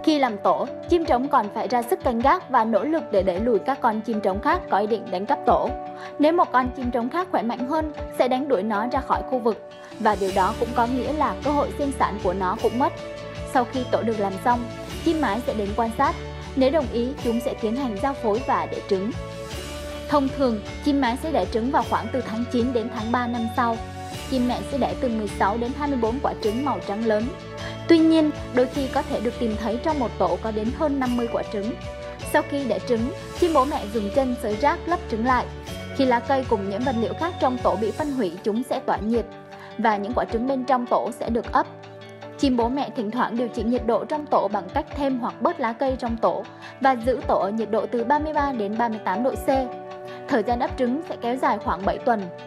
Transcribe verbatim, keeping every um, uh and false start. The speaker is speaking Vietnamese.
Khi làm tổ, chim trống còn phải ra sức canh gác và nỗ lực để đẩy lùi các con chim trống khác có ý định đánh cắp tổ. Nếu một con chim trống khác khỏe mạnh hơn, sẽ đánh đuổi nó ra khỏi khu vực, và điều đó cũng có nghĩa là cơ hội sinh sản của nó cũng mất. Sau khi tổ được làm xong, chim mái sẽ đến quan sát. Nếu đồng ý, chúng sẽ tiến hành giao phối và đẻ trứng. Thông thường, chim mái sẽ đẻ trứng vào khoảng từ tháng chín đến tháng ba năm sau. Chim mẹ sẽ đẻ từ mười sáu đến hai mươi bốn quả trứng màu trắng lớn. Tuy nhiên, đôi khi có thể được tìm thấy trong một tổ có đến hơn năm mươi quả trứng. Sau khi đẻ trứng, chim bố mẹ dùng chân xới rác lấp trứng lại. Khi lá cây cùng những vật liệu khác trong tổ bị phân hủy, chúng sẽ tỏa nhiệt và những quả trứng bên trong tổ sẽ được ấp. Chim bố mẹ thỉnh thoảng điều chỉnh nhiệt độ trong tổ bằng cách thêm hoặc bớt lá cây trong tổ và giữ tổ ở nhiệt độ từ ba mươi ba đến ba mươi tám độ C. Thời gian ấp trứng sẽ kéo dài khoảng bảy tuần.